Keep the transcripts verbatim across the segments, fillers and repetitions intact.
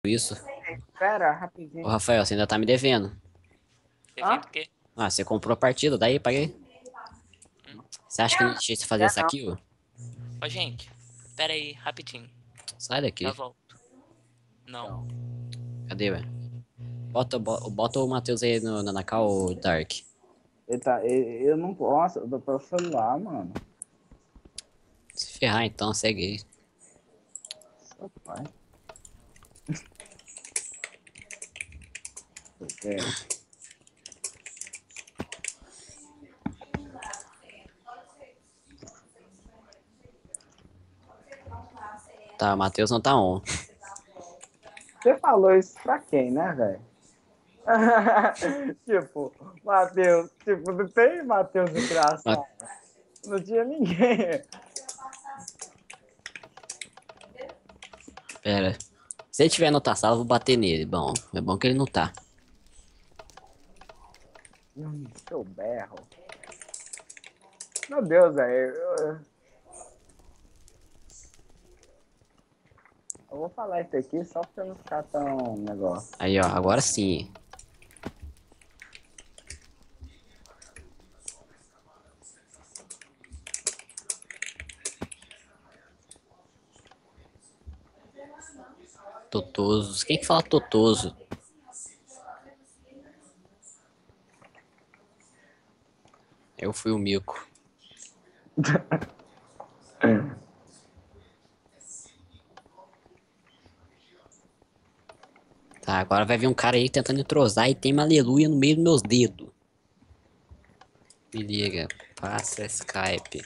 isso. Espera, Ô, rapidinho. Rafael, você ainda tá me devendo. Hã? Devendo o quê? Ah, você comprou a partida, daí paguei. Hum. Você acha que não tinha que fazer Quer isso não. aqui, ó? Ô, gente, pera aí, rapidinho. Sai Já daqui. volto. Não. Então, Cadê, velho? Bota, bo- bota o Matheus aí no, na, na call Dark. ele tá, ele- eu não posso, eu tô pelo celular, mano. Se ferrar então, segue aí. Seu pai. Eu quero. Tá, o Matheus não tá on. Você falou isso pra quem, né, velho? Tipo, Matheus, tipo, não tem Matheus de Ma- criação. Não tinha ninguém. Pera. Se ele tiver na outra sala, eu vou bater nele. Bom, é bom que ele não tá. Hum, Seu berro. Meu Deus, velho. Eu, eu vou falar isso aqui só pra não ficar tão negócio. Aí, ó, agora sim. Totoso. Quem que fala Totoso? Eu fui o Mico. Tá, agora vai vir um cara aí tentando entrosar e tem uma aleluia no meio dos meus dedos. Me liga, passa Skype.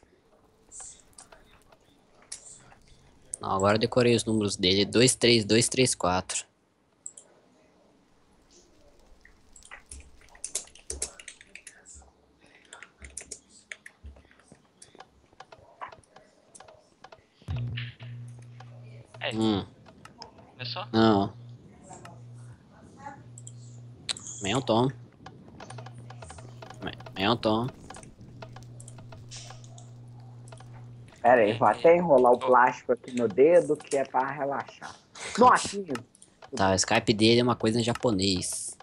Não, agora eu decorei os números dele. Dois três dois três quatro. É, Hum, começou? não. Amanhã eu tomo. Amanhã eu tomo. Pera aí, vou até enrolar o Ô, plástico aqui no dedo, que é pra relaxar. Nossa! Tá, o Skype dele é uma coisa em japonês.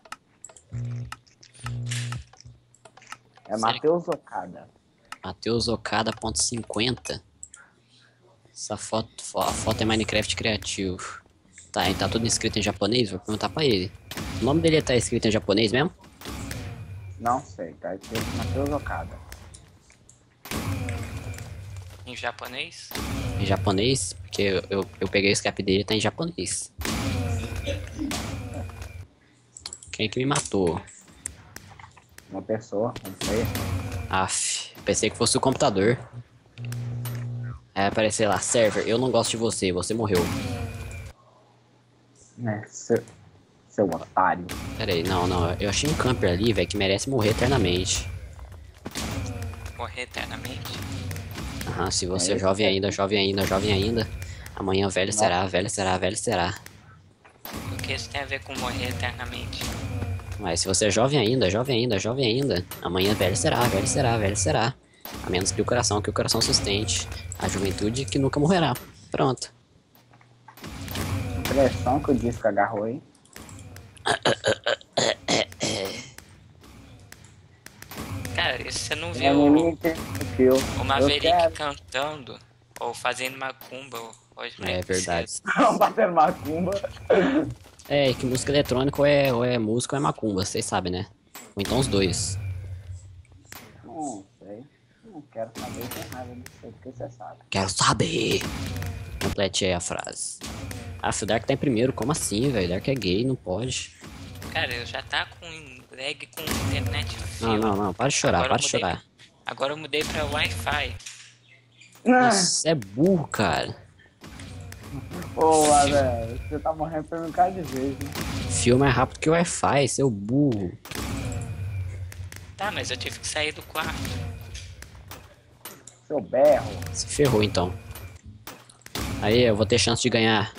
É sério, Matheus Okada. Matheus Okada ponto cinquenta. Essa foto, fo- a foto é Minecraft criativo. Tá, e tá tudo escrito em japonês? Vou perguntar pra ele. O nome dele tá escrito em japonês mesmo? Não sei, tá aqui Matheus Okada. em japonês? Em japonês? Porque eu, eu, eu peguei o Skype dele e tá em japonês. Quem que me matou? Uma pessoa, não sei. Aff, pensei que fosse o computador. Aí aparecer lá, server, eu não gosto de você, você morreu. Né? Seu, seu otário. Pera aí, não, não, eu achei um camper ali, velho, que merece morrer eternamente. Morrer eternamente? Aham, se você É é isso jovem aí. ainda, jovem ainda, jovem ainda, amanhã velho será, velho será, velho será. O que isso tem a ver com morrer eternamente? Mas se você é jovem ainda, jovem ainda, jovem ainda, amanhã velho será, velho será, velho será. A menos que o coração, que o coração sustente. A juventude que nunca morrerá. Pronto. Impressão que o disco agarrou aí. Cara, e você não É viu menino que fio. o Eu Maverick quero. cantando ou fazendo macumba hoje mais É verdade. cedo? Batendo macumba. É, que música eletrônica ou é, ou é música ou é macumba, vocês sabem, né? Ou então os dois. Não sei. Não quero saber, tem raiva disso aí, porque você sabe. Quero saber. Complete aí a frase. Ah, o Dark tá em primeiro, como assim, velho? Dark é gay, não pode. Cara, eu já tá com lag com internet fio. Não, não, não, para de chorar, Agora para eu de mudei chorar. pra- Agora eu mudei pra Wi-Fi. Nossa, é burro, cara. Pô, velho, você tá morrendo por um cara de vez, né? Fio mais rápido que o Wi-Fi, seu burro. Tá, mas eu tive que sair do quarto. Seu berro. Se ferrou, então. Aí, eu vou ter chance de ganhar.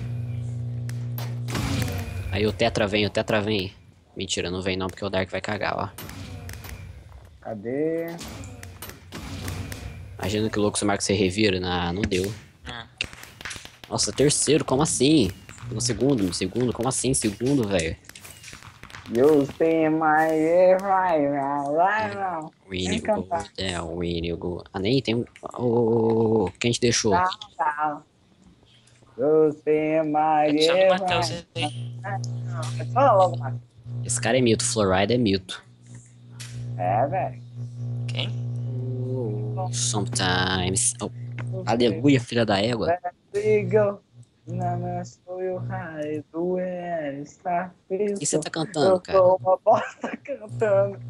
Aí o Tetra vem, o Tetra vem. Mentira, não vem não, porque o Dark vai cagar, ó. Cadê? Imagina que louco se o Marcos se revira. Ah, não deu. Ah, Nossa, terceiro, como assim? No segundo, no segundo? Como assim, segundo, velho? You see my right now, right now. Winnie Vem Go, cantar. é, Winnie Go. Ah, nem tem um. Ô, quem te deixou? Tá, tá. You see my Adiciona o Matheus right aí. now. Fala logo, Matheus. Esse cara é mito, Florida é mito. É, velho. Quem? Sometimes. Oh, aleluia, filha da égua. Let we go. Não sou eu, raio do é, está O que você feito. tá cantando, Eu cara? sou uma bosta cantando.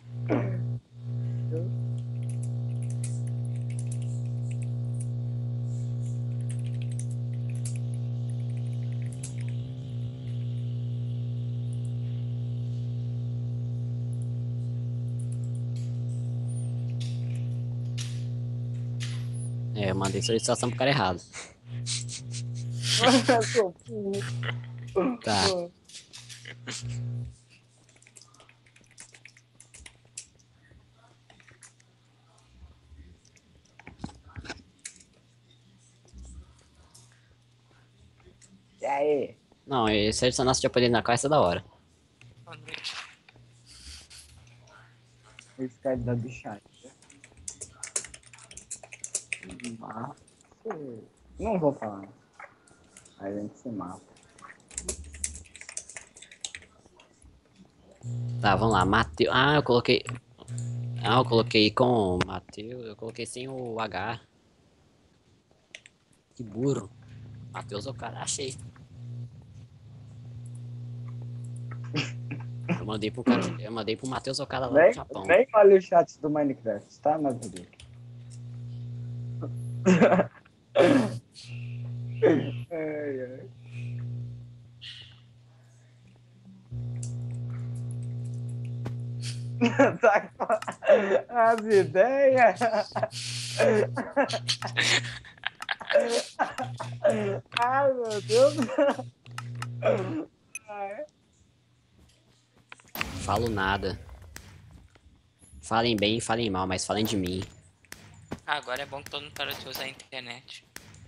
É, eu mandei solicitação pro cara errado. Eu sou burro. Tá. E aí? Não, e se adicionar esse japonês na caixa é da hora. Boa noite. Esse cara da bichagem. Não vou falar. A gente se mata. Tá, vamos lá. Mateus. Ah, eu coloquei. Ah, eu coloquei com Mateus. Eu coloquei sem o H. Que burro. Mateus é o cara. Achei. Eu mandei pro cara. Eu mandei pro Mateus o cara lá Nem, do Japão. nem olha o chat do Minecraft, tá, Matheus? Ai, ai. Tá com as ideias. Ai, meu Deus. Ai. Falo nada. Falem bem, falem mal, mas falem de mim. Ah, agora é bom que todo mundo para de usar a internet.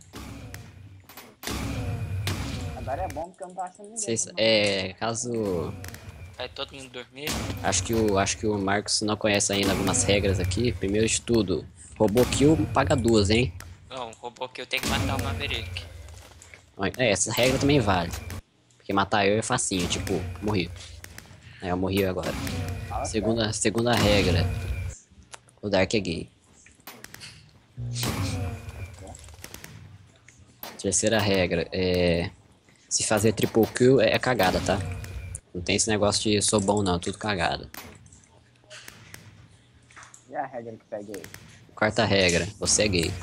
Agora é bom porque eu não tô achando ninguém. Vocês, também. é, caso. Vai todo mundo dormir. Acho que o, acho que o Marcos não conhece ainda algumas regras aqui. Primeiro de tudo, robô kill paga duas, hein? Não, o robô que eu tenho que matar o Maverick. É, essa regra também vale. Porque matar eu é facinho, tipo, morri. É, eu morri agora. Fala Segunda, segunda regra. O Dark é gay. Terceira regra é. Se fazer triple kill é cagada, tá? Não tem esse negócio de sou bom não, tudo cagada. E a regra que peguei? Quarta regra, você é gay.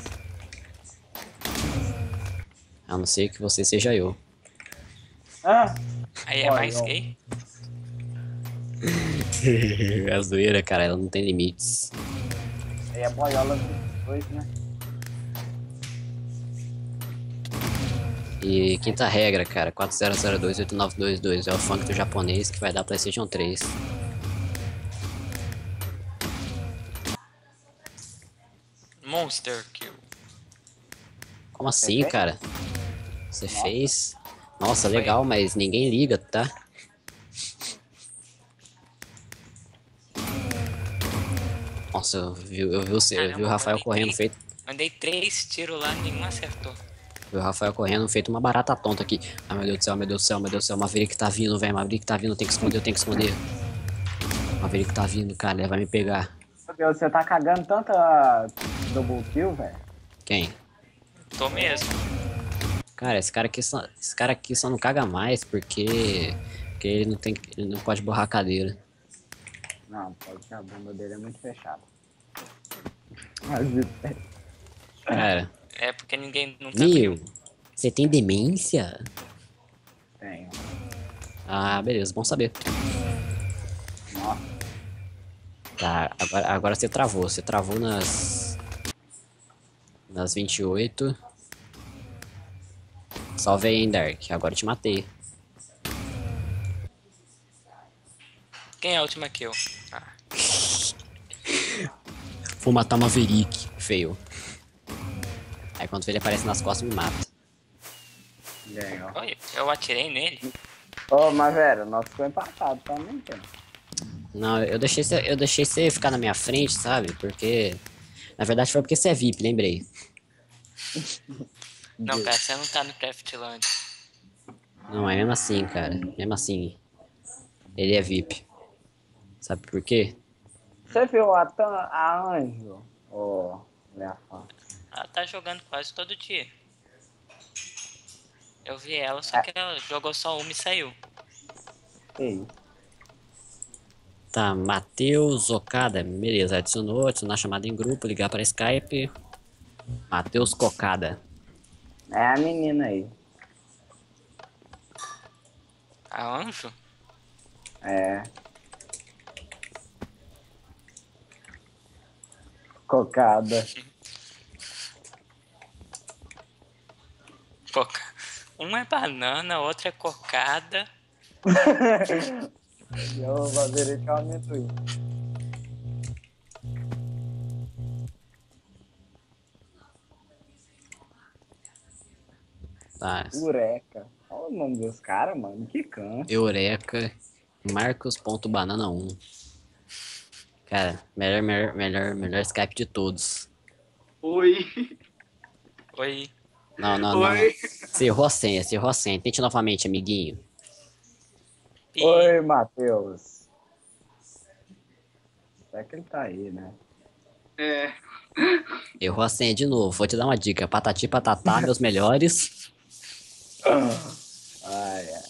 A não ser que você seja eu. Ah! Aí é Olha, mais ó. gay? A zoeira, cara, ela não tem limites. Aí é boiola dos dois, né? E quinta regra, cara, quatro zero zero dois oito nove dois dois é o funk do japonês que vai dar PlayStation três. Monster Kill. Como assim, fez? cara? Você Nossa. fez? Nossa, legal, mas ninguém liga, tá? Nossa, eu vi, eu vi, o, eu vi o Rafael correndo feito. Mandei três tiros lá, nenhum acertou. Vi o Rafael correndo feito uma barata tonta aqui. Ai meu Deus do céu, meu Deus do céu, meu Deus do céu. Maverick tá vindo, velho. Maverick tá vindo, tem que esconder, eu tenho que esconder. Maverick tá vindo, cara, ele vai me pegar. Meu Deus, você tá cagando tanta double kill, velho. Quem? Tô mesmo. Cara, esse cara aqui só, esse cara aqui só não caga mais porque, porque ele não tem, ele não pode borrar a cadeira. Não, pode que a bunda dele é muito fechada. As ideias. Cara, É porque ninguém nunca meu, viu. você tem demência? Tenho. Ah, beleza, bom saber. Nossa. Tá, agora, agora você travou, você travou nas nas vinte e oito. Salve aí, hein, Dark, agora eu te matei. Quem é a última kill? Ah, Vou matar o Maverick, feio. Aí quando ele aparece nas costas me mata. Ganhou. Oi, eu atirei nele. Ô, mas velho, o nosso ficou empatado também, cara. Não, eu deixei, você, eu deixei você ficar na minha frente, sabe? Porque... Na verdade foi porque você é V I P, lembrei. Não, cara, você não tá no Craftland. Não, é mesmo assim, cara. Mesmo assim. Ele é V I P. Sabe por quê? Você viu a, Tan- a Anjo? Ô, minha fã. Ela tá jogando quase todo dia. Eu vi ela, só É. que ela jogou só uma e saiu. Que isso? Tá, Matheus Okada. Beleza, adicionou, adicionar chamada em grupo, ligar para Skype. Matheus Cocada. É a menina aí. A Anjo? É. Cocada. Coca. Um é banana, outra é cocada. Eu vou fazer isso com amendoim. Tá, Ureca. Olha o nome dos caras, mano. Que canto. Eureka. Marcos.banana um. Cara, melhor, melhor, melhor, melhor Skype de todos. Oi. Oi. Não, não, não. Oi. Você errou a senha, você errou a senha. Tente novamente, amiguinho. Pi. Oi, Matheus. Será que ele tá aí, né? É. Errou a senha de novo. Vou te dar uma dica. Patati patatá, meus melhores. Ai, ai.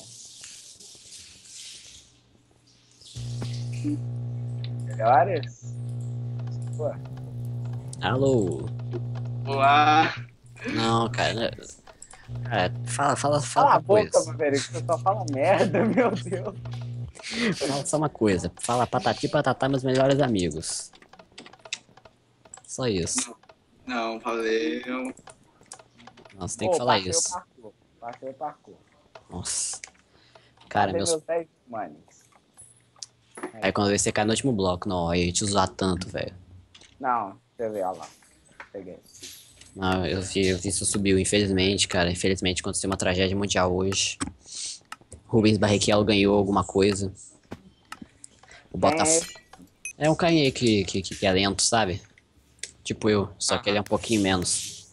Melhores? Pô, Alô. Olá. Não, cara. Cara, fala, fala, cala fala a uma boca, coisa. Maverick, você só fala merda, meu Deus. Fala só uma coisa. Fala patati patatá, meus melhores amigos. Só isso. Não, valeu. Nossa, tem Pô, que falar passei isso. o parkour. Passei o parkour. Nossa. Cara, Cadê meus. meus dez manes? Aí quando você cai no último bloco, não, eu ia te usar tanto, velho. Não, você vê, olha lá. Peguei. Não, eu vi, eu vi isso subiu, infelizmente, cara. Infelizmente aconteceu uma tragédia mundial hoje. Rubens Barrichello ganhou alguma coisa. O Botafogo. É um carinha aí que, que, que é lento, sabe? Tipo eu, só que ele é um pouquinho menos.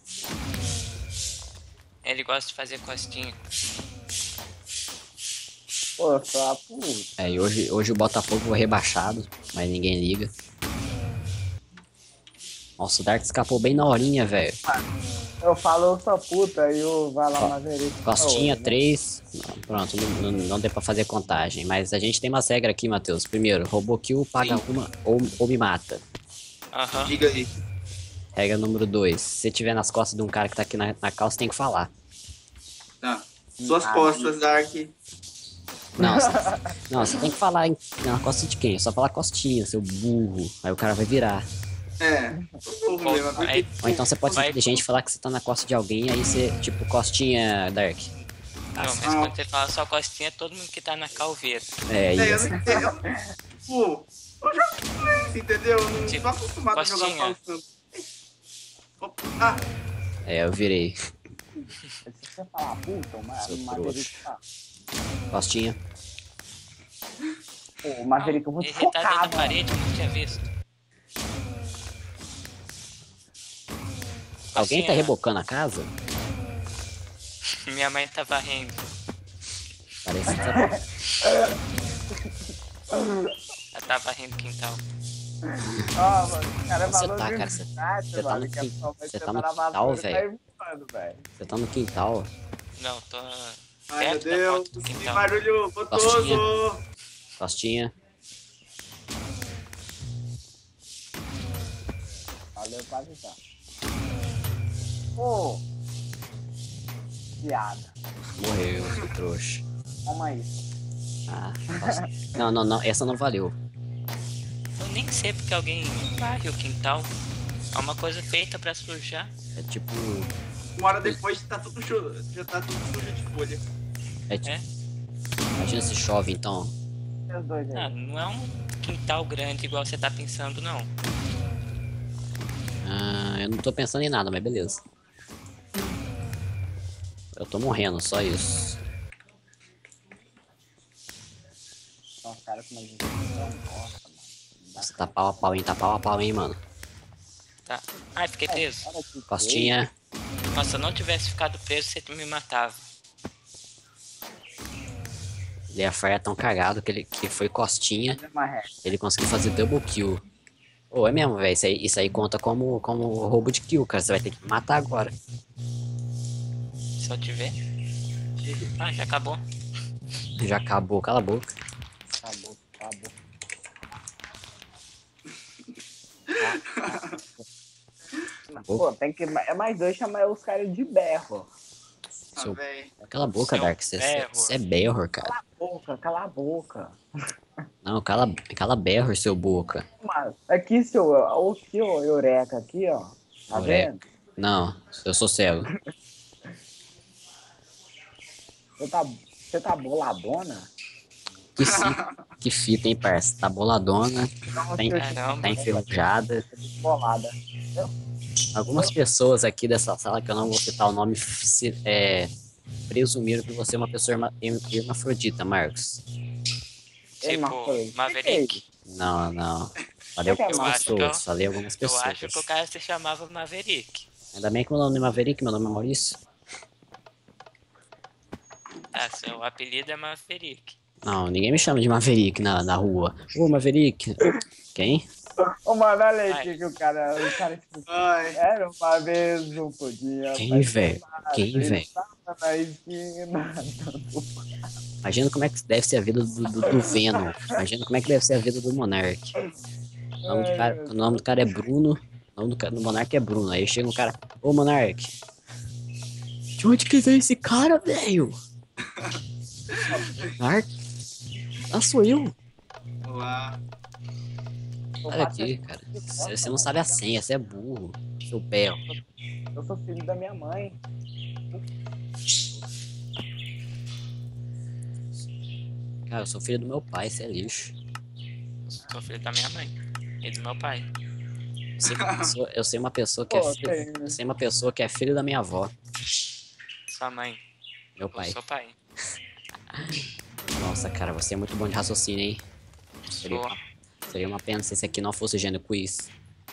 Ele gosta de fazer costinha. Pô, só a puta. É, e hoje, hoje o Botafogo foi rebaixado, mas ninguém liga. Nossa, o Dark escapou bem na horinha, velho. Eu falo, eu sou puta, e o vai lá Maverick. Costinha né? três. Não, pronto, não, não, não deu pra fazer contagem. Mas a gente tem umas regras aqui, Matheus. Primeiro, robô kill paga Sim. uma ou, ou me mata. Aham. Diga aí. Regra número dois. Se você tiver nas costas de um cara que tá aqui na, na calça, tem que falar. Tá. Suas Ah, costas, Dark. Não, você, não, você tem que falar em, na costa de quem? É só falar costinha, seu burro. Aí o cara vai virar. É. Tô burro mesmo, porque- Aí, Ou então você pode ser Vai- inteligente e falar que você tá na costa de alguém, aí você, tipo, costinha Dark. não, mas quando você fala só costinha, todo mundo que tá na calveira. É, É, eu isso. não entendo. Pô, eu jogo inglês, entendeu? Eu não Tipo, tô acostumado a jogar costinha. falsando. Opa, ah, É, eu virei. Se você falar puta, o Ma- Seu o Maverick tá. Costinha. Pô, o Maverick, eu vou te Ele tá dentro focar, da mano. parede, eu não tinha visto. Alguém tá Costinha, rebocando a casa? Minha mãe tá varrendo. Parece que tá... Ela tá varrendo o quintal. Ah, mano, o cara Você falou tá, de cara, você- verdade, você tá mano, no que a quin- pessoa vai você sentar tá no na quintal, vassoura e tá velho. voando, velho. Você tá no quintal. Não, tô ai meu perto da Deus, porta do que quintal. barulho Costinha. gostoso. Costinha. Valeu, quase tá. Pô. Piada. Morreu, seu trouxa. Calma aí. Ah, nossa. Não, não, não. Essa não valeu. Eu nem sei porque alguém varre o quintal. É uma coisa feita pra sujar. É tipo... Uma hora depois tá tudo chu- já tá tudo sujo de folha. É tipo... É? Imagina se chove, então. Os dois Ah, aí. não é um quintal grande igual você tá pensando, não. Ah, eu não tô pensando em nada, mas beleza. Eu tô morrendo, só isso. São os caras com uma gente não gosta, mano. Não dá Você tá pau a pau, hein? Tá pau a pau, hein, mano? Tá. Ai, fiquei preso. cara que Costinha. Nossa, se eu não tivesse ficado preso, você me matava. Ele é Fire é tão cagado que ele que foi costinha. fez uma ré. Ele conseguiu fazer double kill. Ô, é mesmo, velho. Isso aí, isso aí conta como, como roubo de kill, cara. Você vai ter que me matar agora. Se eu tiver. Ah, já acabou. Já acabou, cala a boca. Acabou, acabou. Pô, tem que. É mais dois chamar os caras de berro. Ah, Seu- véi. Cala a boca, Seu Dark. Você berro. você é berro, cara. Cala a boca, cala a boca. Não, cala, cala berro, seu boca. Mas, aqui, seu. Aqui, ó, Eureka, aqui, ó. Tá Eureka. vendo? Não, eu sou cego. Você tá, você tá boladona? Que fita, que fita, hein, parça? Tá boladona, tá, en- Caramba. tá enferrujada. Bolada. Algumas pessoas aqui dessa sala, que eu não vou citar o nome, se- é, presumiram que você é uma pessoa herma- herm- hermafrodita, Marcos. Ei, Tipo, Marcos, Maverick. Não, não. Falei Eu algumas acho que eu- pessoas, falei algumas Eu pessoas. acho que o cara se chamava Maverick. Ainda bem que meu nome é Maverick, meu nome é Maurício. Ah, seu apelido é Maverick. Não, ninguém me chama de Maverick na, na rua. Ô, Maverick. Quem? Ô, mano, olha aí Ai. que, que o cara. O cara tipo, Ai. era uma vez, não podia. Quem, mas velho? nada, Quem, ele velho? tava na esquina. Imagina como é que deve ser a vida do, do, do Venom. Imagina como é que deve ser a vida do Monark. O nome do cara, o nome do cara é Bruno. O nome do, ca- do Monark é Bruno. Aí chega um cara, ô Monark. De onde que veio esse cara, velho? Monark? Ah, sou eu. Olá. Olha aqui, cara. Você você não sabe a senha, você é burro. Seu belo. Eu sou filho da minha mãe. Cara, eu sou filho do meu pai, você é lixo. Sou filho da minha mãe e do meu pai. Eu sei uma pessoa, eu sei uma pessoa que é Pô, filho, tem- eu sei uma pessoa que é filho da minha avó, Sua mãe. meu Eu pai. sou pai. Nossa, cara, você é muito bom de raciocínio, hein? Seria, Sou. seria uma pena se esse aqui não fosse Gênio Quiz.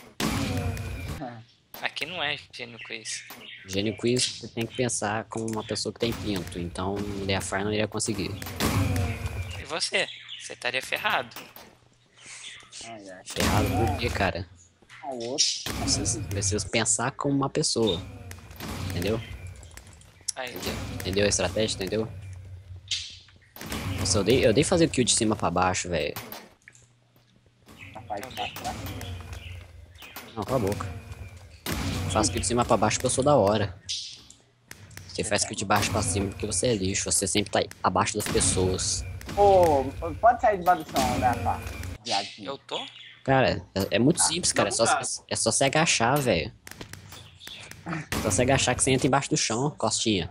Aqui não é gênio quiz. Gênio Quiz, você tem que pensar como uma pessoa que tem pinto, então Leafar não iria conseguir. E você? Você estaria ferrado. Ai, ai. Ferrado por quê, cara? Ao outro. Preciso, preciso pensar como uma pessoa. Entendeu? Aí, Entendeu a estratégia, entendeu? Nossa, eu dei, eu dei fazer kill de cima pra baixo, velho. Rapaz, tá atrás. Não, cala a boca. Eu faço kill de cima pra baixo porque eu sou da hora. Você faz kill de baixo pra cima porque você é lixo. Você sempre tá abaixo das pessoas. Ô, pode sair debaixo do chão, né, pá? Viadinho. eu tô? Cara, é, é muito simples, cara. É só, é só você agachar, velho. É só você agachar que você entra embaixo do chão, costinha.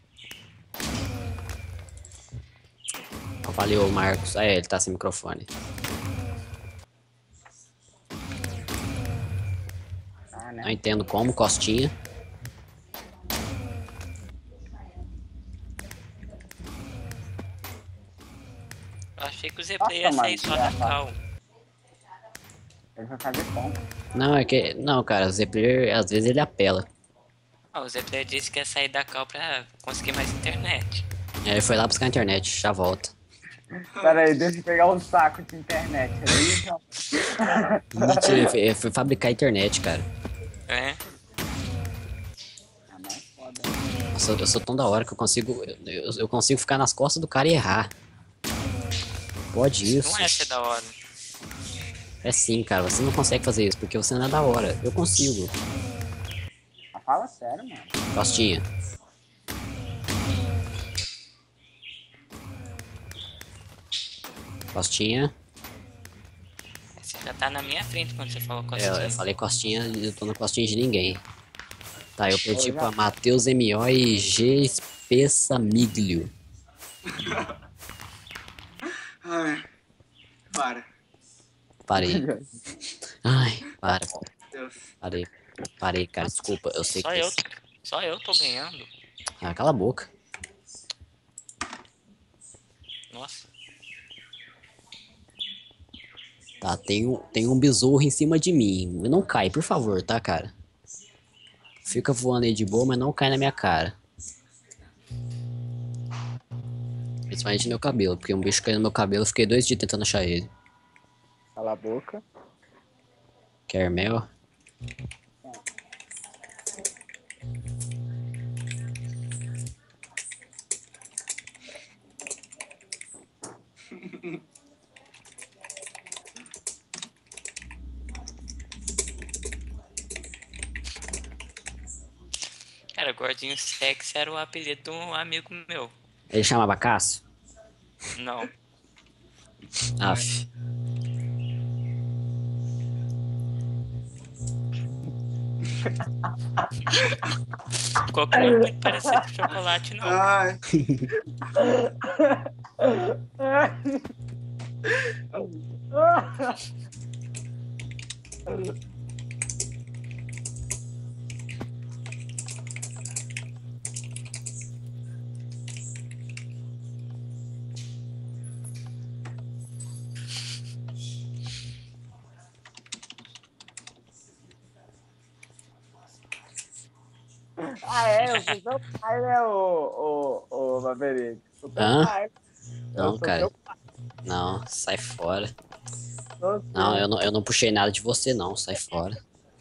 Ó, valeu, Marcos. Ah, é, ele tá sem microfone. Ah, Não né? entendo como, costinha. Eu achei que o Z-Play ia Nossa, sair mano, só da já tá. cal. Ele vai fazer ponto. Não, é que. Não, cara, o Z-Player, às vezes ele apela. Ah, o Z-Play disse que ia sair da cal pra conseguir mais internet. Aí ele foi lá buscar a internet, já volta. Pera aí, deixa eu pegar um saco de internet aí. Então. Mentira, ele foi, ele foi fabricar a internet, cara. É? Ah, mas foda. Eu sou, eu sou tão da hora que eu consigo. Eu, eu consigo ficar nas costas do cara e errar. Pode isso. Não é ser da hora. É sim, cara. Você não consegue fazer isso porque você não é da hora. Eu consigo. Ah, fala sério, mano. Costinha. Costinha. Você já tá na minha frente quando você falou com a É, eu, eu falei costinha e eu tô na costinha de ninguém. Tá, eu pedi pra Matheus M O e G Espessamiglio. Ai. Para. Parei. Ai, para. Deus. Parei. Parei, cara. Desculpa. Eu sei Só que. eu, só eu tô ganhando. Ah, cala a boca. Nossa. Tá, tem um, tem um besouro em cima de mim. Não cai, por favor, tá, cara? Fica voando aí de boa, mas não cai na minha cara. Principalmente no meu cabelo, porque um bicho caiu no meu cabelo, eu fiquei dois dias tentando achar ele. Cala a boca. Quer mel? Cara, Gordinho Sexy era o apelido de um amigo meu. Ele chamava Cássio? Não. Aff. Qualquer um muito parecido com chocolate, não. Ai, Ah, é? Eu sou seu pai, né, ô, ô, ô Maverick? Sou teu Hã? pai. Eu Não, sou cara. teu pai. Não, sai fora. Sou Não, seu. eu não, eu não puxei nada de você, não. Sai fora.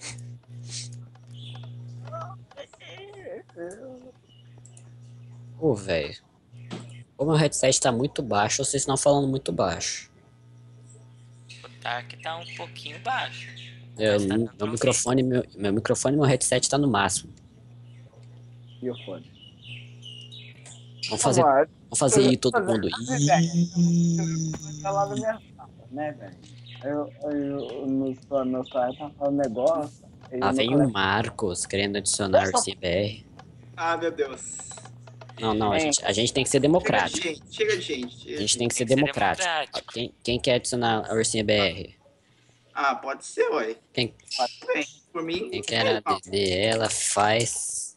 Ô, velho. O meu headset tá muito baixo, ou vocês estão falando muito baixo. O Dark tá um pouquinho baixo. Eu, Mas tá meu, dando pra ouvir. microfone, meu, meu microfone e meu headset tá no máximo. E o fone? Vamos fazer, Amor, vamos fazer aí todo fazer mundo. nada, velho. Eu vou lá na minha sala, né, velho? Eu, eu, no no meu site tá falando negócio. aí Lá no vem colégio- o Marcos querendo adicionar o C B R. ah, meu Deus. Não, não, a É. gente, a gente tem que ser Chega de democrático. gente, chega de gente. chega A de gente tem que ser Tem que ser democrático. democrático. Quem, quem quer adicionar a Ursinha B R? Ah, pode ser, ué. Quem, Bem, por mim, quem não quer tem mal. A D D, ela faz.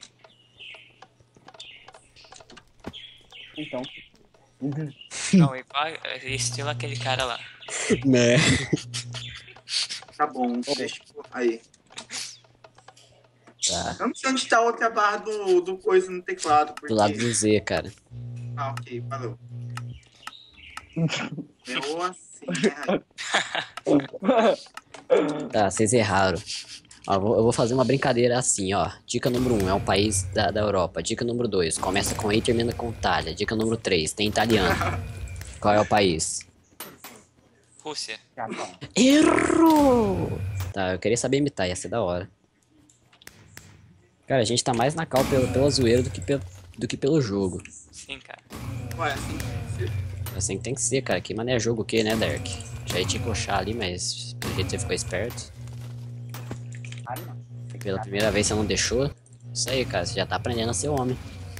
Então. Não, igual estilo aquele cara lá. Né? Tá bom, deixa eu... Aí. Tá. Eu não sei onde tá a outra barra do, do coisa no teclado. Porque... Do lado do Z, cara. Ah, ok, valeu. Eu assim, né? Tá, vocês erraram. Ó, eu vou- eu vou fazer uma brincadeira assim, ó. Dica número um, é um país da, da Europa. Dica número dois, começa com E e termina com Itália. Dica número três, tem italiano. Qual é o país? Rússia. Japão. Errou! Tá, eu queria saber imitar, ia ser da hora. Cara, a gente tá mais na cal pela, pela zoeira do que, pelo, do que pelo jogo. Sim, cara. Ué, assim, você- Assim que tem que ser, cara. Que mané é jogo o quê, né, Dark? Já ia te coxar ali, mas pelo jeito você ficou esperto. Ah, não. Pela primeira vez você não deixou. Isso aí, cara, você já tá aprendendo a ser homem.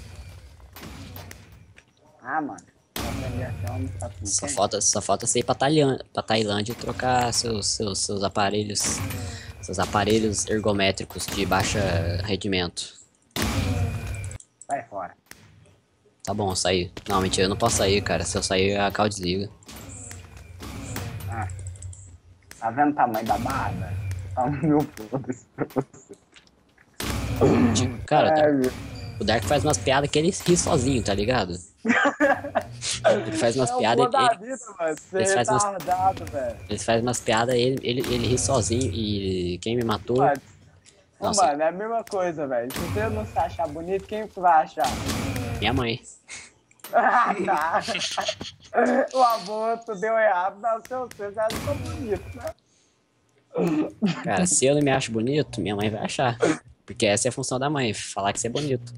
Ah, mano. Eu aprendi a ser homem, sabe com Só quem? falta, só falta você ir pra, Tailan- pra Tailândia e trocar seus, seus, seus aparelhos. Seus aparelhos ergométricos de baixa rendimento. Sai fora. Tá bom, sair. Não, mentira, eu não posso sair, cara. Se eu sair, a cal desliga. Ah. Tá vendo o tamanho da barra? Tá um mil foda-se pra você. Tipo, cara, É, Dark- meu. o Dark faz umas piadas que ele ri sozinho, tá ligado? Ele faz umas É o piadas. boa da Ele, vida, mano. Você eles é fazem umas- retardado, velho. ele faz umas piadas, ele, ele, ele ri sozinho. E quem me matou. Mano, Ô, Nossa. mano, é a mesma coisa, velho. Se você não se achar bonito, quem que vai achar? Minha mãe. Ah, tá. O aborto deu errado, nasceu você, já ficou bonito, né? Cara, se eu não me acho bonito, minha mãe vai achar. Porque essa é a função da mãe, falar que você é bonito.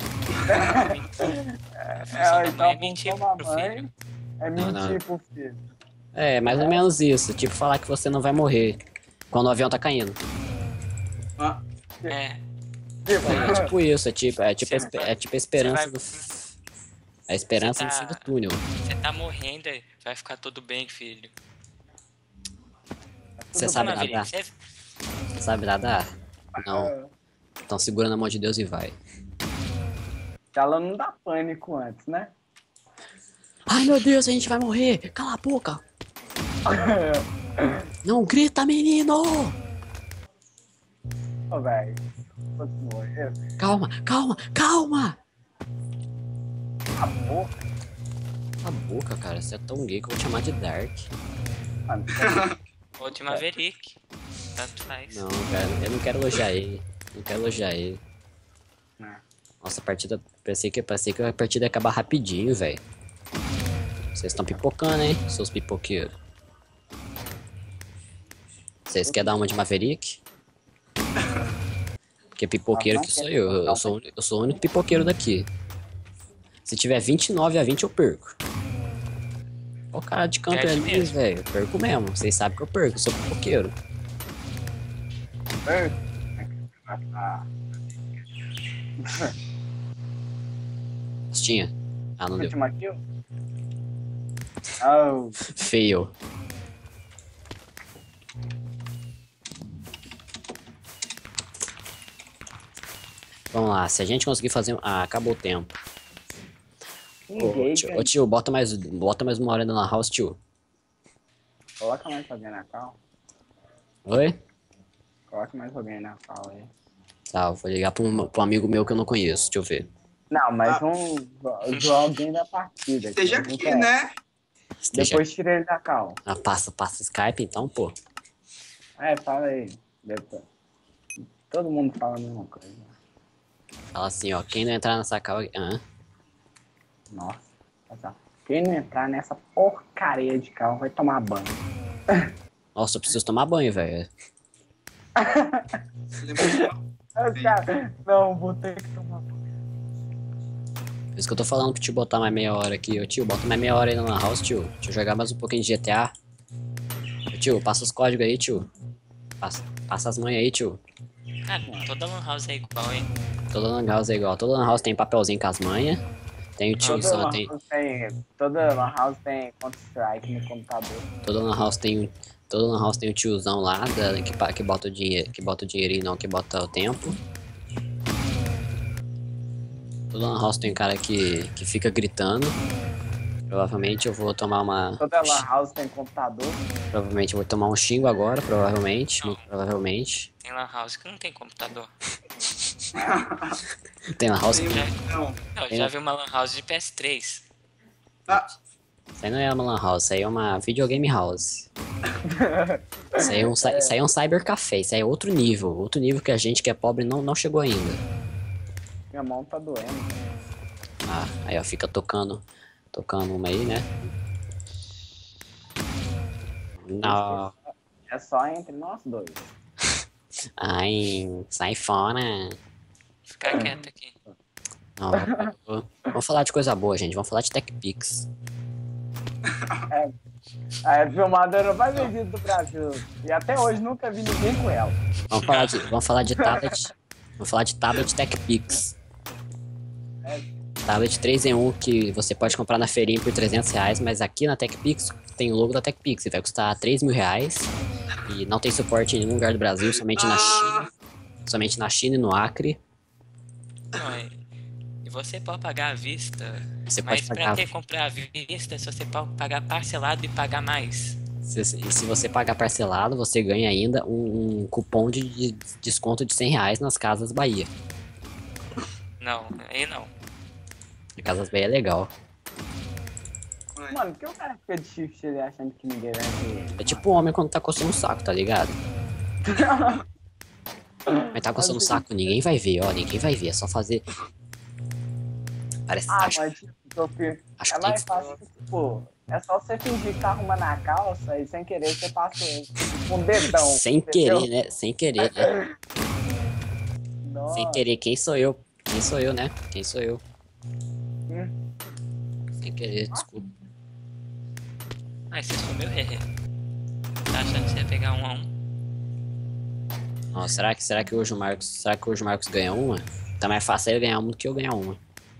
A função É, da mãe então é a mentir função da pro mãe filho. é Não, mentir não. pro filho. É, mais ou menos isso. Tipo, falar que você não vai morrer quando o avião tá caindo. Ah, É. Tipo, É tipo isso, é tipo, é tipo, a espe- é tipo a esperança Você vai- do. A esperança no Você fim tá- do túnel. Você tá morrendo, aí vai ficar tudo bem, filho. Você tudo sabe Tá, Maverick, nadar? você- Sabe nadar? Não. ah, Então segura na mão de Deus e vai. Ela não dá pânico antes, né? Ai, meu Deus, a gente vai morrer. Cala a boca. Não grita, menino. Ô, velho. Fosse morrer. Calma, calma, calma. A boca. Cala a boca, cara. Você é tão gay que eu vou te chamar de Dark. Mano, Ou de Maverick. Tanto faz. Não, cara, eu não quero elogiar ele. Não quero elogiar ele. Não. Nossa, a partida. Pensei que, pensei que a partida ia acabar rapidinho, velho. Vocês estão pipocando, hein, seus pipoqueiros. Vocês querem dar uma de Maverick? Porque pipoqueiro que sou eu. Eu sou, o uni- eu sou o único pipoqueiro daqui. Se tiver vinte e nove a vinte, eu perco. Ó o cara de canto Perde ali, mesmo. velho. Perco mesmo. Vocês sabem que eu perco, eu sou pipoqueiro. Ah, Tinha? Ah, não deu. última kill? Oh, Fail. Vamos lá, se a gente conseguir fazer. Ah, acabou o tempo. Ô, ninguém. tio, ô, tio, bota mais, bota mais uma hora na house, tio. Coloca mais alguém na cal. Oi? Coloca mais alguém na cal aí. Tá, eu vou ligar pra um, pra um amigo meu que eu não conheço, deixa eu ver. Não, mas Ah. um de alguém da partida. Esteja que não aqui, quer. né? Esteja- Depois tira ele da cal. Ah, passa, passa Skype então, pô. É, fala aí. Depois. Todo mundo fala a mesma coisa. Fala assim, ó, quem não entrar nessa cal. Ah, Nossa. Essa- Quem não entrar nessa porcaria de cal vai tomar banho. nossa, eu preciso tomar banho, velho. Lembra- Ah, cara, não, vou ter que tomar banho. Por isso que eu tô falando pro tio botar mais meia hora aqui. Ô tio, bota mais meia hora aí na house, tio. Deixa eu jogar mais um pouquinho de G T A. Ô, tio, passa os códigos aí, tio. Passa, passa as manhas aí, tio. Cara, toda lan house é igual, hein? Toda lan house é igual. Toda lan house tem papelzinho com as manhas. Tem o tio, Toda só lan tem. house tem, toda lan house tem Counter-Strike no computador. Toda lan house tem. Toda lan house tem o tiozão lá da, que, pa- que bota o dinheiro. Que bota o dinheirinho não, que bota o tempo. Toda lan house tem um cara que, que fica gritando. Provavelmente eu vou tomar uma. Toda lan house tem computador. Provavelmente eu vou tomar um xingo agora, provavelmente. Muito provavelmente. Tem lan house que não tem computador. Tem lan house que. Tem um- Não. Eu Tem- já vi uma lan house de P S três. Ah, Isso aí não é uma lan house, isso aí é uma videogame house. Isso aí é um, cy- isso aí é um cybercafé, isso aí é outro nível. Outro nível que a gente que é pobre não, não chegou ainda. Minha mão tá doendo. Ah, aí ó, fica tocando. Tocando uma aí, né? Não. É só entre nós dois. Ai, sai fora. Ficar quieto aqui. Não, vamos- vamos falar de coisa boa, gente. Vamos falar de TechPix. É a filmadora mais vendida do Brasil. E até hoje nunca vi ninguém com ela. Vamos falar de, vamos falar de tablet. Vamos falar de tablet TechPix. Tablet três em um que você pode comprar na feirinha por trezentos reais, mas aqui na TechPix tem o logo da TechPix e vai custar três mil reais. E não tem suporte em nenhum lugar do Brasil, somente na China. Somente na China e no Acre. Não, é- e você pode pagar à vista. Você Mas pode pra pagar. que comprar à vista se você pode pagar parcelado e pagar mais? Se, se se você pagar parcelado, você ganha ainda um, um cupom de, de desconto de cem reais nas Casas Bahia. Não, aí não. A Casas Bahia é legal. Mano, por que o cara fica de shift ele achando que ninguém vai ver ele? É tipo um homem quando tá coçando o saco, tá ligado? Mas tá coçando o saco, ninguém vai ver, ó, ninguém vai ver, é só fazer. Parece. Ah, acho, mas tipo, tô fi- acho é que tem mais que- fácil que, tipo, é só você fingir que tá arrumando a calça e sem querer você passa tipo, um dedão. Sem entendeu? querer, né? Sem querer, né? Nossa. Sem querer, quem sou eu? Quem sou eu, né? Quem sou eu? Hum. Sem querer, desculpa. Ai, você sumiu, Hehe. Tá achando que você ia pegar um a um? Nossa, será que, será que hoje o Marcos. Será que hoje o Marcos ganha uma? Tá mais fácil ele ganhar uma do que eu ganhar uma.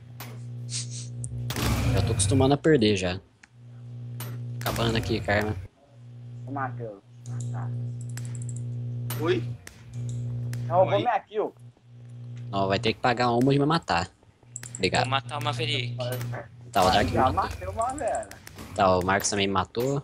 Já tô acostumando a perder já. Acabando aqui, Karma. Ô, Matheus. Tá. oi? Roubou Oi? minha kill. Ó, vai ter que pagar uma de me matar. Obrigado. Vou matar o Maverick. Tá, o Dark me Já matou. matei uma velha. Tá, o Marcos também me matou.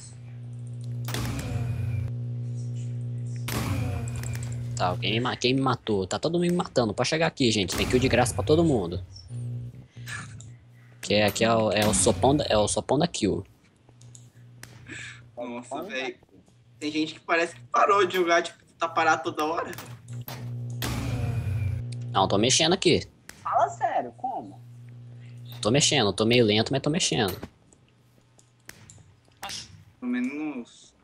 Tá, alguém me, ma- quem me matou? Tá todo mundo me matando. Pode chegar aqui, gente. Tem kill de graça pra todo mundo. Que é, aqui é o, é o sopão da, é o sopão da kill. Nossa, velho. Tem gente que parece que parou de jogar, tipo, tá parado toda hora. Não, tô mexendo aqui. Fala sério, como? Tô mexendo. Tô meio lento, mas tô mexendo. Pelo menos.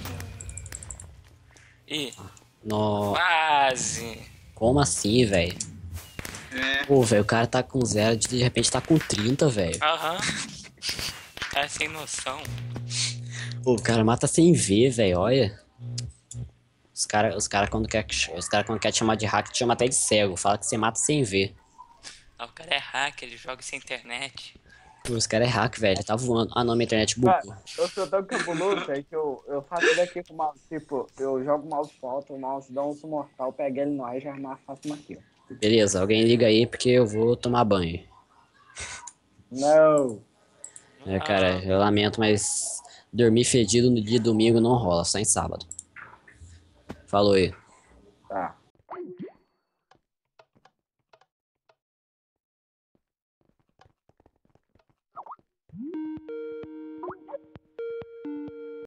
Ih, No... quase. Como assim, velho? É. Pô, velho, o cara tá com zero, de repente tá com trinta, velho. Aham. Tá sem noção. Pô, o cara mata sem ver, velho, olha. Os caras os cara, quando quer os cara, quando quer te chamar de hack, te chama até de cego. Fala que você mata sem ver. Ah, o cara é hacker, ele joga sem internet. Pô, os caras é hack, velho. Ele tá voando. Ah, não, minha internet Cara, bugou. eu sou tão cabuloso, é que eu, eu faço daqui com o mouse. Tipo, eu jogo o mouse pro alto, o mouse dá um uso mortal, pego ele no ar e já armar, faço uma kill. Beleza, alguém liga aí porque eu vou tomar banho. Não. É, cara, eu lamento, mas dormir fedido no dia de domingo não rola, só em sábado. Falou aí.